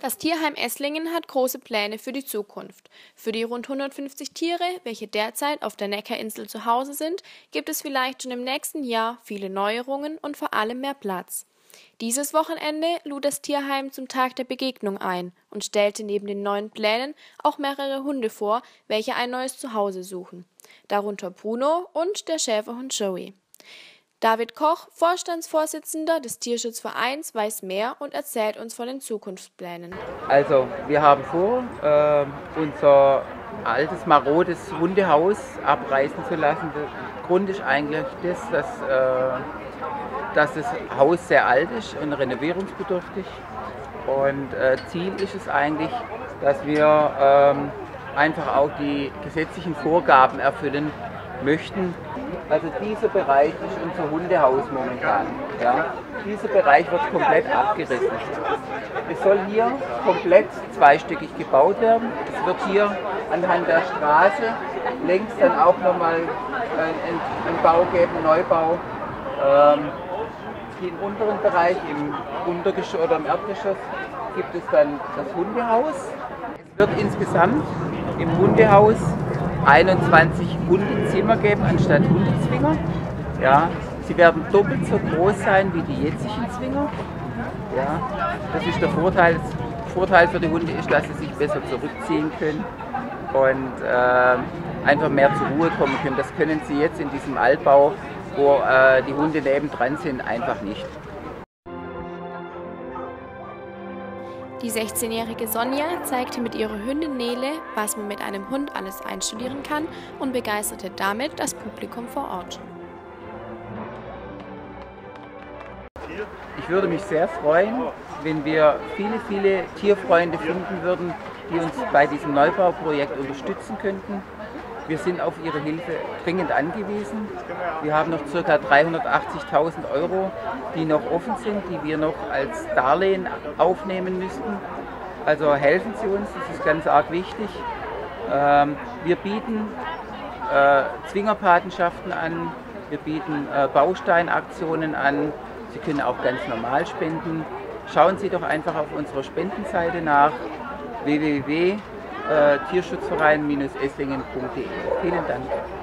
Das Tierheim Esslingen hat große Pläne für die Zukunft. Für die rund 150 Tiere, welche derzeit auf der Neckarinsel zu Hause sind, gibt es vielleicht schon im nächsten Jahr viele Neuerungen und vor allem mehr Platz. Dieses Wochenende lud das Tierheim zum Tag der Begegnung ein und stellte neben den neuen Plänen auch mehrere Hunde vor, welche ein neues Zuhause suchen. Darunter Bruno und der Schäferhund Joey. David Koch, Vorstandsvorsitzender des Tierschutzvereins, weiß mehr und erzählt uns von den Zukunftsplänen. Also wir haben vor, unser altes, marodes Hundehaus abreißen zu lassen. Der Grund ist eigentlich dass das Haus sehr alt ist und renovierungsbedürftig. Und Ziel ist es eigentlich, dass wir einfach auch die gesetzlichen Vorgaben erfüllen möchten. Also dieser Bereich ist unser Hundehaus momentan. Ja. Dieser Bereich wird komplett abgerissen. Es soll hier komplett zweistöckig gebaut werden. Es wird hier anhand der Straße längs dann auch nochmal einen Bau geben, einen Neubau. Im unteren Bereich, im Untergeschoss oder im Erdgeschoss, gibt es dann das Hundehaus. Es wird insgesamt im Hundehaus 21 Hundezimmer geben anstatt Hundezwinger. Ja, sie werden doppelt so groß sein wie die jetzigen Zwinger. Ja, das ist der Vorteil. Vorteil für die Hunde ist, dass sie sich besser zurückziehen können und einfach mehr zur Ruhe kommen können. Das können sie jetzt in diesem Altbau, wo die Hunde nebendran sind, einfach nicht. Die 16-jährige Sonja zeigte mit ihrer Hündin Nele, was man mit einem Hund alles einstudieren kann und begeisterte damit das Publikum vor Ort. Ich würde mich sehr freuen, wenn wir viele Tierfreunde finden würden, die uns bei diesem Neubauprojekt unterstützen könnten. Wir sind auf Ihre Hilfe dringend angewiesen. Wir haben noch ca. 380.000 €, die noch offen sind, die wir noch als Darlehen aufnehmen müssten. Also helfen Sie uns, das ist ganz arg wichtig. Wir bieten Zwingerpatenschaften an, wir bieten Bausteinaktionen an. Sie können auch ganz normal spenden. Schauen Sie doch einfach auf unserer Spendenseite nach www.tierschutzverein-esslingen.de. Vielen Dank.